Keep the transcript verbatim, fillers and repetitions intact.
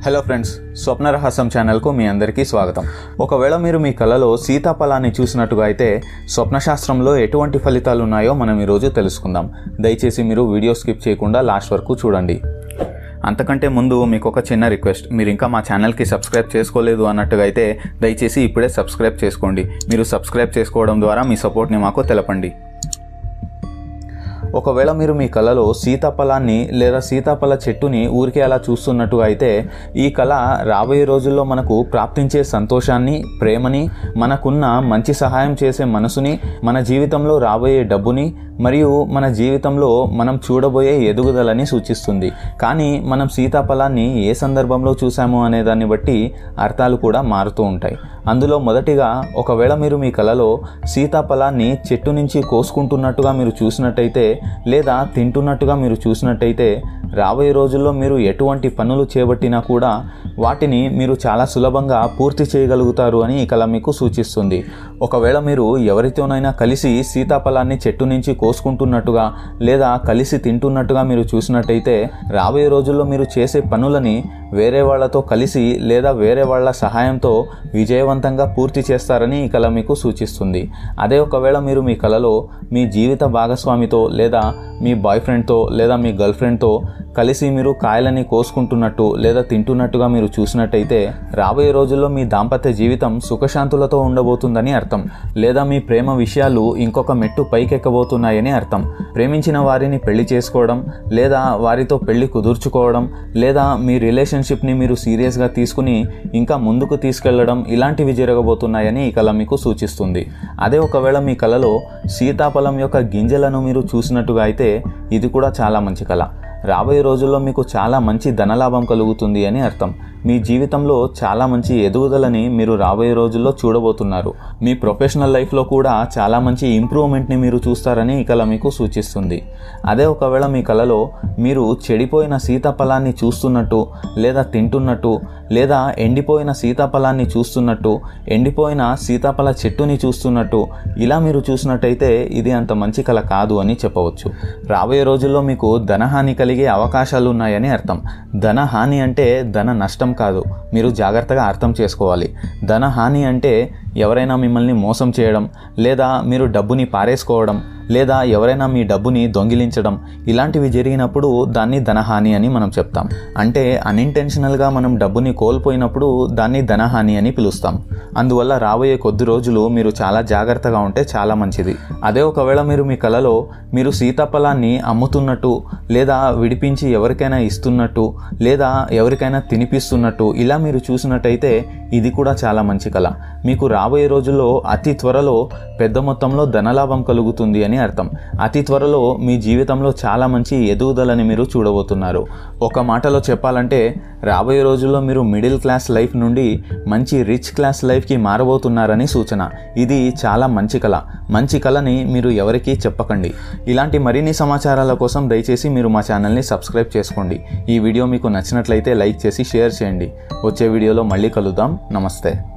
Hello friends, స్వప్న రహస్యం ఛానల్కు మీ అందరికీ స్వాగతం. ఒకవేళ మీరు మీ కలలో సీతాఫలాన్ని చూసినట్టుగా అయితే స్వప్న శాస్త్రంలో ఎటువంటి ఫలితాలు ఉన్నాయో మనం ఈరోజు తెలుసుకుందాం. దయచేసి మీరు వీడియో స్కిప్ చేయకుండా లాస్ట్ వరకు చూడండి. అంతకంటే ముందు మీకు ఒక చిన్న రిక్వెస్ట్, మీరు ఇంకా మా ఛానల్కి సబ్స్క్రైబ్ చేసుకోలేదు అన్నట్టుగా అయితే దయచేసి ఇప్పుడే సబ్స్క్రైబ్ చేసుకోండి. మీరు సబ్స్క్రైబ్ చేసుకోవడం ద్వారా మీ సపోర్ట్ని మాకు తెలపండి. ఒకవేళ మీరు మీ కలలో సీతాఫలాన్ని లేదా సీతాఫల చెట్టుని ఊరికే అలా చూస్తున్నట్టుగా అయితే ఈ కళ రాబోయే రోజుల్లో మనకు ప్రాప్తించే సంతోషాన్ని, ప్రేమని, మనకున్న మంచి సహాయం చేసే మనసుని, మన జీవితంలో రాబోయే డబ్బుని మరియు మన జీవితంలో మనం చూడబోయే ఎదుగుదలని సూచిస్తుంది. కానీ మనం సీతాఫలాన్ని ఏ సందర్భంలో చూసాము అనే దాన్ని బట్టి అర్థాలు కూడా మారుతూ ఉంటాయి. అందులో మొదటిగా, ఒకవేళ మీరు మీ కలలో సీతాఫలాన్ని చెట్టు నుంచి కోసుకుంటున్నట్టుగా మీరు చూసినట్టయితే లేదా తింటున్నట్టుగా మీరు చూసినట్టయితే రాబోయే రోజుల్లో మీరు ఎటువంటి పనులు చేపట్టినా కూడా వాటిని మీరు చాలా సులభంగా పూర్తి చేయగలుగుతారు అని ఈ కళ మీకు సూచిస్తుంది. ఒకవేళ మీరు ఎవరితోనైనా కలిసి సీతాఫలాన్ని చెట్టు నుంచి కోసుకుంటున్నట్టుగా లేదా కలిసి తింటున్నట్టుగా మీరు చూసినట్టయితే రాబోయే రోజుల్లో మీరు చేసే పనులని వేరే వాళ్లతో కలిసి లేదా వేరే వాళ్ళ సహాయంతో విజయవంతంగా పూర్తి చేస్తారని ఈ కళ మీకు సూచిస్తుంది. అదే ఒకవేళ మీరు మీ కళలో మీ జీవిత భాగస్వామితో లేదా మీ బాయ్ ఫ్రెండ్తో లేదా మీ గర్ల్ ఫ్రెండ్తో కలిసి మీరు కాయలని కోసుకుంటున్నట్టు లేదా తింటున్నట్టుగా మీరు చూసినట్టయితే రాబోయే రోజుల్లో మీ దాంపత్య జీవితం సుఖశాంతులతో ఉండబోతుందని అర్థం. లేదా మీ ప్రేమ విషయాలు ఇంకొక మెట్టు పైకెక్కబోతున్నాయని అర్థం. ప్రేమించిన వారిని పెళ్లి చేసుకోవడం లేదా వారితో పెళ్లి కుదుర్చుకోవడం లేదా మీ రిలేషన్షిప్ని మీరు సీరియస్గా తీసుకుని ఇంకా ముందుకు తీసుకెళ్లడం ఇలాంటివి జరగబోతున్నాయని ఈ కళ మీకు సూచిస్తుంది. అదే ఒకవేళ మీ కళలో సీతాఫలం యొక్క గింజలను మీరు చూసినట్టుగా అయితే ఇది కూడా చాలా మంచి కళ. రాబోయే రోజుల్లో మీకు చాలా మంచి ధనలాభం కలుగుతుంది అని అర్థం. మీ జీవితంలో చాలా మంచి ఎదుగుదలని మీరు రాబోయే రోజుల్లో చూడబోతున్నారు. మీ ప్రొఫెషనల్ లైఫ్లో కూడా చాలా మంచి ఇంప్రూవ్మెంట్ని మీరు చూస్తారని ఈ కళ మీకు సూచిస్తుంది. అదే ఒకవేళ మీ కళలో మీరు చెడిపోయిన సీతాఫలాన్ని చూస్తున్నట్టు లేదా తింటున్నట్టు లేదా ఎండిపోయిన సీతాఫలాన్ని చూస్తున్నట్టు ఎండిపోయిన సీతాఫల చెట్టుని చూస్తున్నట్టు ఇలా మీరు చూసినట్టయితే ఇది అంత మంచి కళ కాదు అని చెప్పవచ్చు. రాబోయే రోజుల్లో మీకు ధనహాని కలిగే అవకాశాలు ఉన్నాయని అర్థం. ధనహాని అంటే ధన నష్టం కాదు, మీరు జాగ్రత్తగా అర్థం చేసుకోవాలి. ధనహాని అంటే ఎవరైనా మిమ్మల్ని మోసం చేయడం లేదా మీరు డబ్బుని పారేసుకోవడం లేదా ఎవరైనా మీ డబ్బుని దొంగిలించడం ఇలాంటివి జరిగినప్పుడు దాన్ని ధనహాని అని మనం చెప్తాం. అంటే అన్ఇంటెన్షనల్గా మనం డబ్బుని కోల్పోయినప్పుడు దాన్ని ధనహాని అని పిలుస్తాం. అందువల్ల రాబోయే కొద్ది రోజులు మీరు చాలా జాగ్రత్తగా ఉంటే చాలా మంచిది. అదే ఒకవేళ మీరు మీ కళలో మీరు సీతాఫలాన్ని అమ్ముతున్నట్టు లేదా విడిపించి ఎవరికైనా ఇస్తున్నట్టు లేదా ఎవరికైనా తినిపిస్తున్నట్టు ఇలా మీరు చూసినట్టయితే ఇది కూడా చాలా మంచి కళ. మీకు రాబోయే రోజుల్లో అతి త్వరలో పెద్ద మొత్తంలో ధనలాభం కలుగుతుంది అని అర్థం. అతి త్వరలో మీ జీవితంలో చాలా మంచి ఎదుగుదలని మీరు చూడబోతున్నారు. ఒక మాటలో చెప్పాలంటే రాబోయే రోజుల్లో మీరు మిడిల్ క్లాస్ లైఫ్ నుండి మంచి రిచ్ క్లాస్ లైఫ్కి మారబోతున్నారని సూచన. ఇది చాలా మంచి కళ. మంచి కళని మీరు ఎవరికీ చెప్పకండి. ఇలాంటి మరిన్ని సమాచారాల కోసం దయచేసి మీరు మా ఛానల్ని సబ్స్క్రైబ్ చేసుకోండి. ఈ వీడియో మీకు నచ్చినట్లయితే లైక్ చేసి షేర్ చేయండి. వచ్చే వీడియోలో మళ్ళీ కలుద్దాం. నమస్తే.